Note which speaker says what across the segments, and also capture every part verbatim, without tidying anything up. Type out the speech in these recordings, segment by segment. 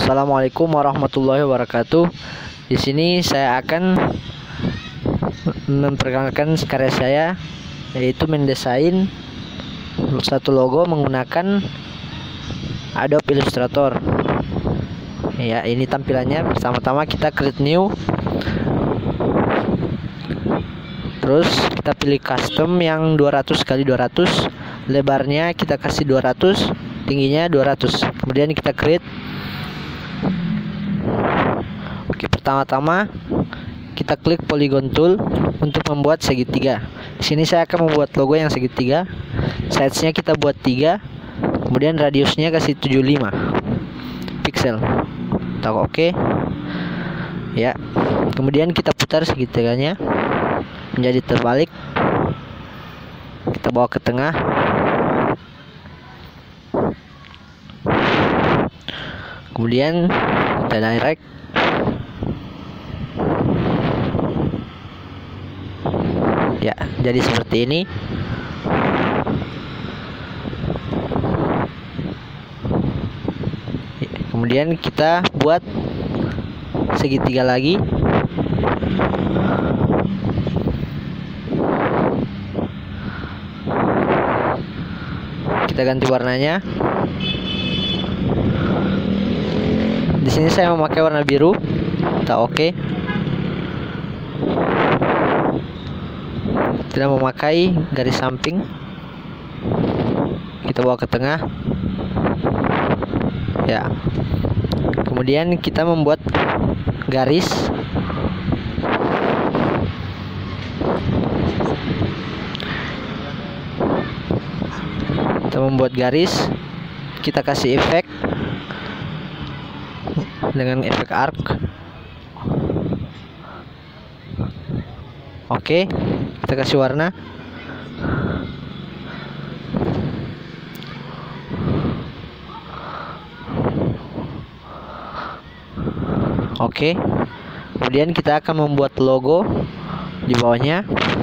Speaker 1: Assalamualaikum warahmatullahi wabarakatuh. Di sini saya akan memperkenalkan karya saya, yaitu mendesain satu logo menggunakan Adobe Illustrator. Ya, ini tampilannya. Pertama-tama kita create new. Terus kita pilih custom yang dua ratus kali dua ratus. Lebarnya kita kasih dua ratus, tingginya dua ratus. Kemudian kita create. Oke, pertama-tama kita klik polygon tool untuk membuat segitiga. Di sini saya akan membuat logo yang segitiga. Size-nya kita buat tiga. Kemudian radiusnya kasih tujuh puluh lima pixel. Tahu oke. Ya. Kemudian kita putar segitiganya menjadi terbalik. Kita bawa ke tengah. Kemudian kita direct. Ya, jadi seperti ini. Kemudian kita buat segitiga lagi. Kita ganti warnanya. Di sini saya memakai warna biru. Kita oke. Tidak memakai garis samping. Kita bawa ke tengah. Ya. Kemudian kita membuat garis. Kita membuat garis. Kita kasih efek dengan efek arc. Oke, kita kasih warna. Oke. Kemudian kita akan membuat logo di bawahnya.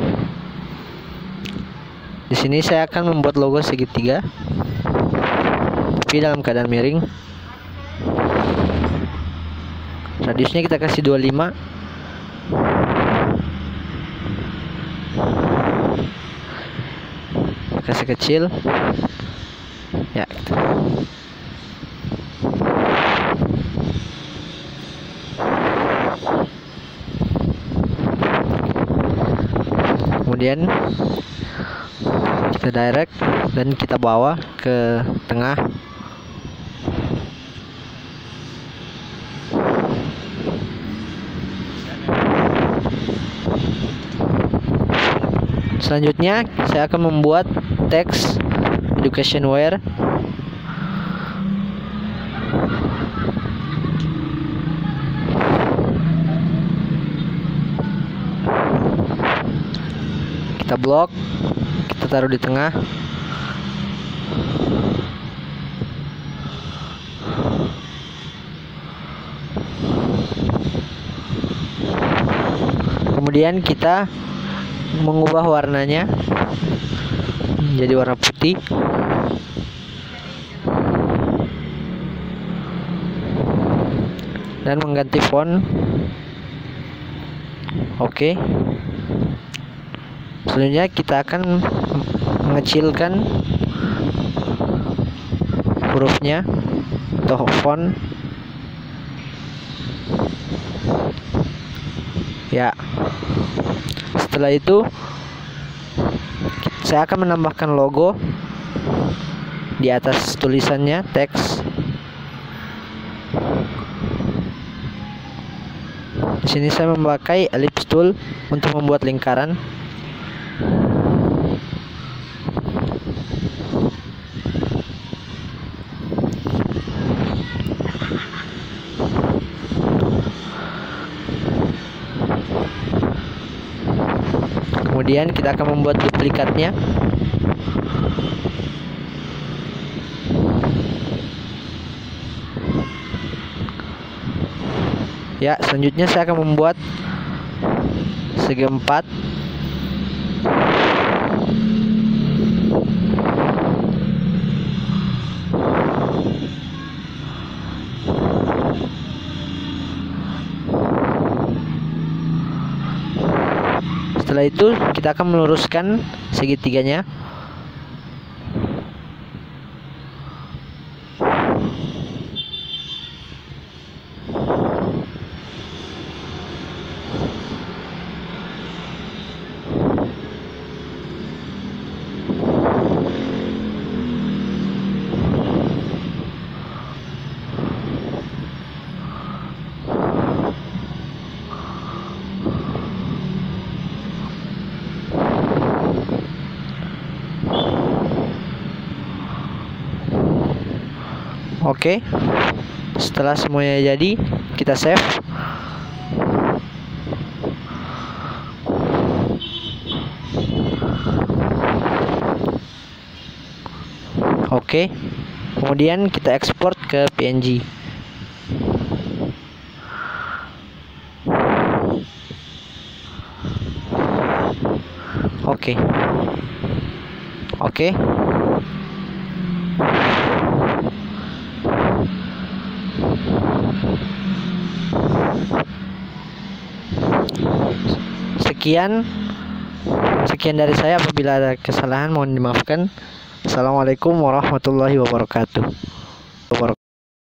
Speaker 1: Di sini saya akan membuat logo segitiga, tapi dalam keadaan miring. Radiusnya kita kasih dua puluh lima. Kasih kecil. Ya. Gitu. Kemudian kita direct dan kita bawa ke tengah. Selanjutnya saya akan membuat teks education wear. Kita blok, kita taruh di tengah. Kemudian kita mengubah warnanya menjadi warna putih. Dan mengganti font. Oke. Selanjutnya kita akan mengecilkan hurufnya atau font. Ya. Setelah itu saya akan menambahkan logo di atas tulisannya, teks. Di sini saya memakai ellipse tool untuk membuat lingkaran. Kemudian kita akan membuat duplikatnya. Ya, selanjutnya saya akan membuat segi empat. Setelah itu kita akan meluruskan segitiganya. Oke, setelah semuanya jadi, kita save. Oke, kemudian kita ekspor ke P N G. Oke, oke. Sekian Sekian dari saya. Apabila ada kesalahan mohon dimaafkan. Assalamualaikum warahmatullahi wabarakatuh.